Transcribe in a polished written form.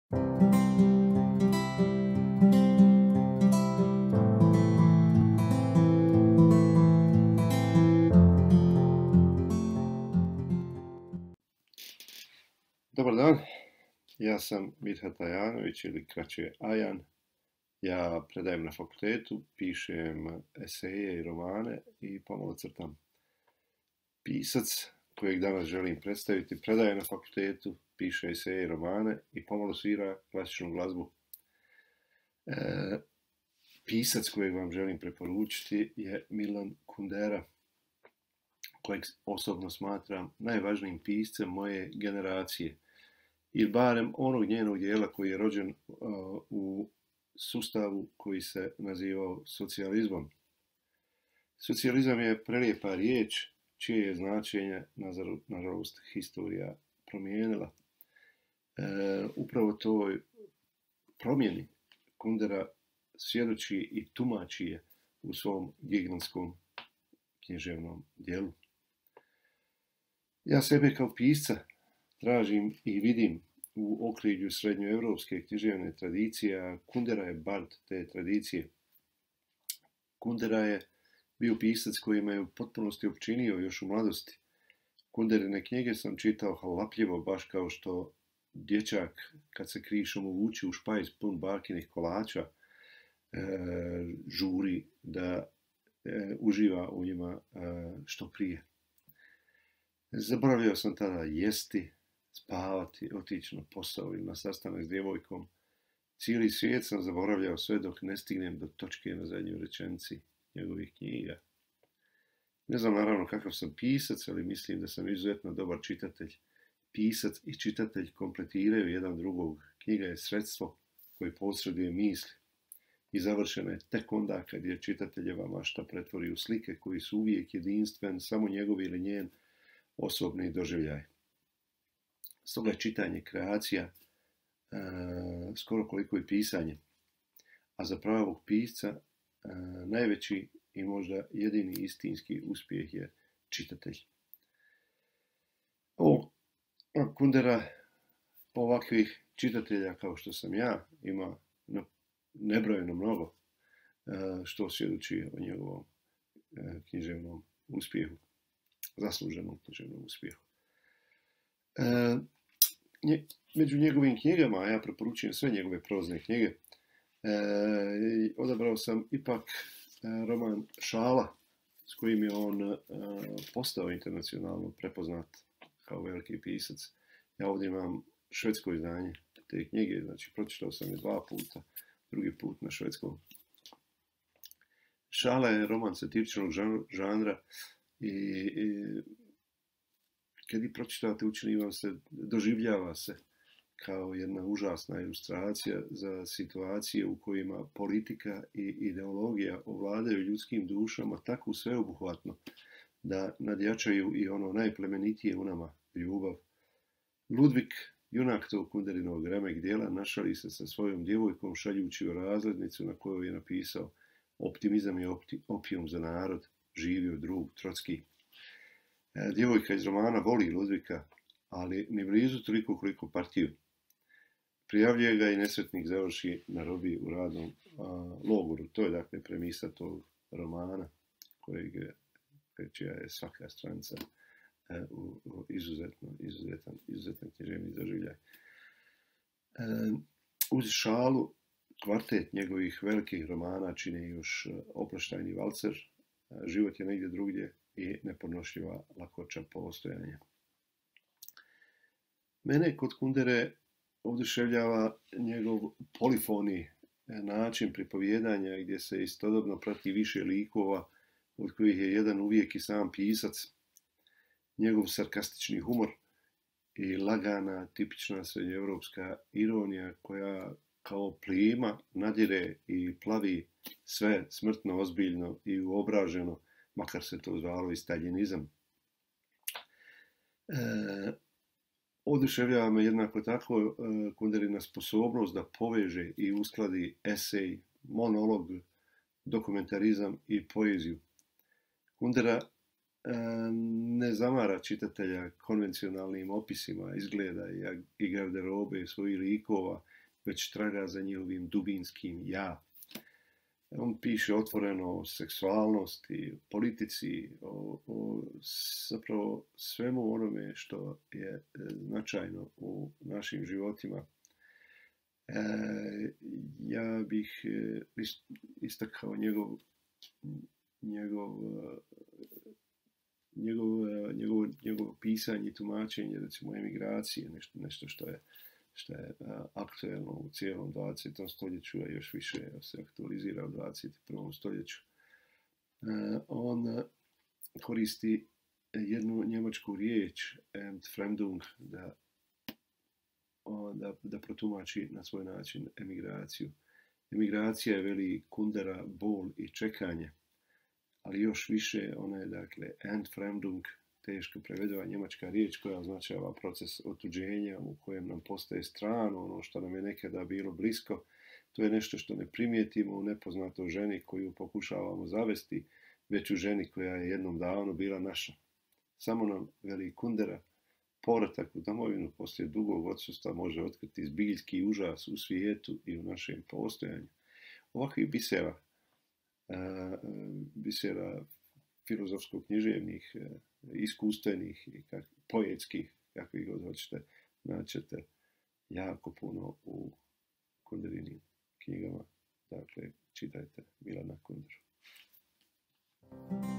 Dobar dan, ja sam Mithat Ajanović ili kraće Ajan. Ja predajem na fakultetu, pišem eseje i romane i pomalo crtam. Pisac kojeg danas želim predstaviti predaje na fakultetu, piše eseje i romane i pomalo svira klasičnu glazbu. Pisac kojeg vam želim preporučiti je Milan Kundera, kojeg osobno smatram najvažnijim piscem moje generacije, ili barem onog njenog dijela koji je rođen u sustavu koji se nazivao socijalizmom. Socijalizam je prelijepa riječ čije je značenje, nažalost, historija promijenila. Upravo toj promjeni Kundera svjedoči i tumači je u svom gigantskom književnom dijelu. Ja sebe kao pisca tražim i vidim u okrilju srednjoevropske književne tradicije, a Kundera je bard te tradicije. Kundera je bio pisac koji me je u potpunosti opčinio još u mladosti. Kunderine knjige sam čitao halapljivo, baš kao što dječak kad se krišom uvuči u špajz pun bakinih kolača žuri da uživa u njima što prije. Zaboravljao sam tada jesti, spavati, otići na posao ili na sastanak s djevojkom. Cijeli svijet sam zaboravljao sve dok ne stignem do točke na zadnjoj rečenici njegovih knjiga. Ne znam naravno kakav sam pisac, ali mislim da sam izuzetno dobar čitatelj. Pisac i čitatelj kompletiraju jedan drugog. Knjiga je sredstvo koje posreduje misli i završena je tek onda kad je čitateljeva mašta pretvori u slike koji su uvijek jedinstven, samo njegov ili njen osobni doživljaj. Stoga je čitanje kreacija skoro koliko i pisanje, a za pravog pisca najveći i možda jedini istinski uspjeh je čitatelj. Kundera ovakvih čitatelja kao što sam ja ima nebrojeno mnogo, što svjedoči o njegovom književnom uspjehu, zasluženom književnom uspjehu. Među njegovim knjigama, a ja preporučujem sve njegove prozne knjige, odabrao sam ipak roman Šala, s kojim je on postao internacionalno prepoznat kao veliki pisac. Ja ovdje imam švedsko izdanje te knjige, znači pročitao sam je 2 puta, drugi put na švedskom. Šala je roman satiričnog žanra i kad ih pročitate učini vam se, doživljava se kao jedna užasna ilustracija za situacije u kojima politika i ideologija ovladaju ljudskim dušama tako sveobuhvatno da nadjačaju i ono najplemenitije u nama, ljubav. Ludvik, junak tog Kunderinog remek dijela, našali se sa svojom djevojkom šaljući u razglednicu na kojoj je napisao: optimizam je opijum za narod, živio drug Trotski. Djevojka iz romana voli Ludvika, ali ni blizu toliko koliko partiju. Prijavljuje ga i nesretnik završi na robiji u radnom logoru. To je dakle premisa tog romana, čija je svaka stranica izuzetan književni doživljaj. Uz Šalu kvartet njegovih velikih romana čine još Oproštajni valcer, Život je negdje drugdje i Nepodnošljiva lakoća postojanja. Mene kod Kundere oduševljava njegov polifoni način pripovijedanja gdje se istodobno prati više likova od kojih je jedan uvijek i sam pisac, njegov sarkastični humor i lagana, tipična srednjoevropska ironija koja kao plima nadire i plavi sve smrtno ozbiljno i uobraženo, makar se to zvalo i staljinizam. Oduševljava me jednako tako Kunderina sposobnost da poveže i uskladi esej, monolog, dokumentarizam i poeziju. Kundera ne zamara čitatelja konvencionalnim opisima izgleda i garderobe svojih likova, već traga za njihovim dubinskim ja. On piše otvoreno o seksualnosti, politici, o zapravo svemu onome što je značajno u našim životima. Ja bih istakao njegovo pisanje i tumačenje, recimo, emigracije, nešto što je aktuelno u cijelom 20. stoljeću, a još više se aktualizira u 21. stoljeću. On koristi jednu njemačku riječ, Entfremdung, da protumači na svoj način emigraciju. Emigracija je, veli Kundera, bol i čekanje, ali još više ona je, dakle, Entfremdung, teško prevediva njemačka riječ koja označava proces otuđenja u kojem nam postaje strano ono što nam je nekada bilo blisko. To je nešto što ne primijetimo u nepoznatoj ženi koju pokušavamo zavesti, već u ženi koja je jednom davno bila naša. Samo nam, veli Kundera, povratak u domovinu poslije dugog odsustva može otkriti zbiljski užas u svijetu i u našem postojanju. Ovakvih bisera filozofsko-književnih, iskustvenih i poetskih, kakvih god hoćete, naćete jako puno u Kunderinim knjigama. Dakle, čitajte Milana Kunderu.